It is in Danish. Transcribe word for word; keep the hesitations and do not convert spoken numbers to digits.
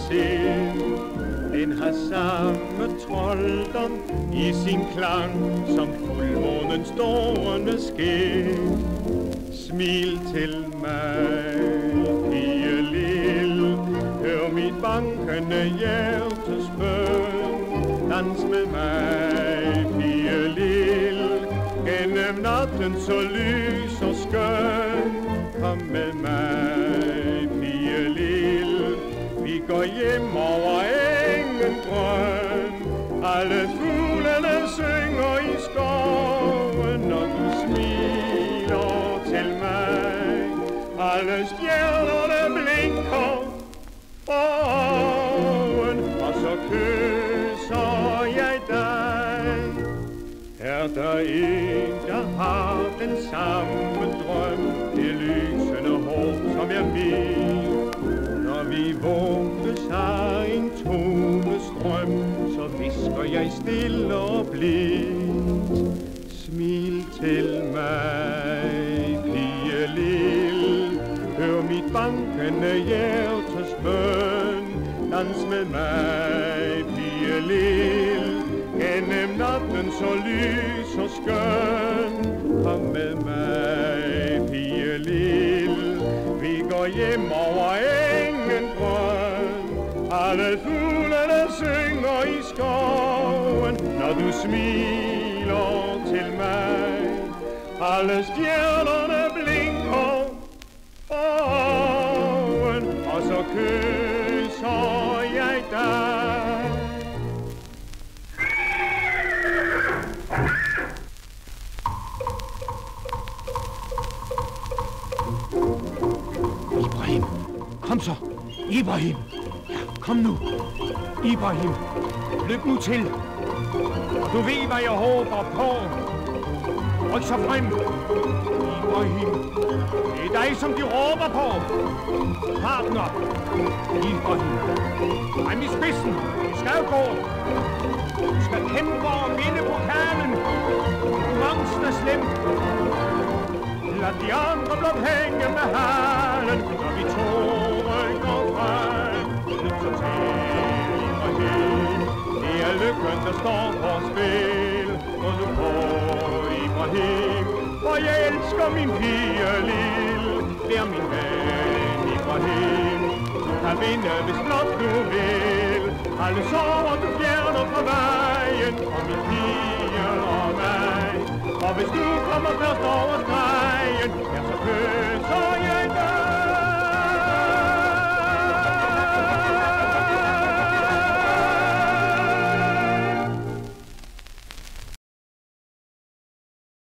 sind. Den har samme trolddom i sin klang som fuldmånens stående skin. Smil til mig, pige lille, hør mit bankende hjertes bøn. Dans med mig, pige lille, gennem natten så lys og skøn. Kom med mig, pige lille, vi går hjem over engen grøn. Alle fuglene synger i skoven, når du smiler til mig. Alle stjernerne blinker på oven, og så kysser jeg dig. Er der en, der har den samme drøm, det lysende håb, som er min? Når vi vågnes af en tonestrøm, så visker jeg stille og blidt. Smil til mig, pige lille, hør mit bankende hjertes bøn. Dans med mig, pige lille, gennem natten så lys og skøn. Kom med mig, pige lille, vi går hjem over engen grøn. Alle fuglene synger i skoven, når du smiler til mig. Alle stjernerne blinker på oven, og så kysser jeg dig. Ibrahim, kom så. Ibrahim. Ja, kom nu. Ibrahim, lyk nu til. Og du ved, hvad jeg håber på. Ryk så frem. Ibrahim, det er dig, som de råber på. Partner. Ibrahim, frem i spidsen. Vi skal jo gå. Du skal kæmpe og vinde pokalen. Konkurrencen er slem. Lad de andre blot hænge med halen, når vi to rykker frem. Lyt så til, Ibrahim, det er lykken, der står på spil. Og nu på, Ibrahim, for jeg elsker min pige lille. Vær min ven, Ibrahim, du kan vinde, hvis blot du vil. Alle sorger du fjerner fra vejen, og min pige og mig. Og hvis du kommer først over stregen,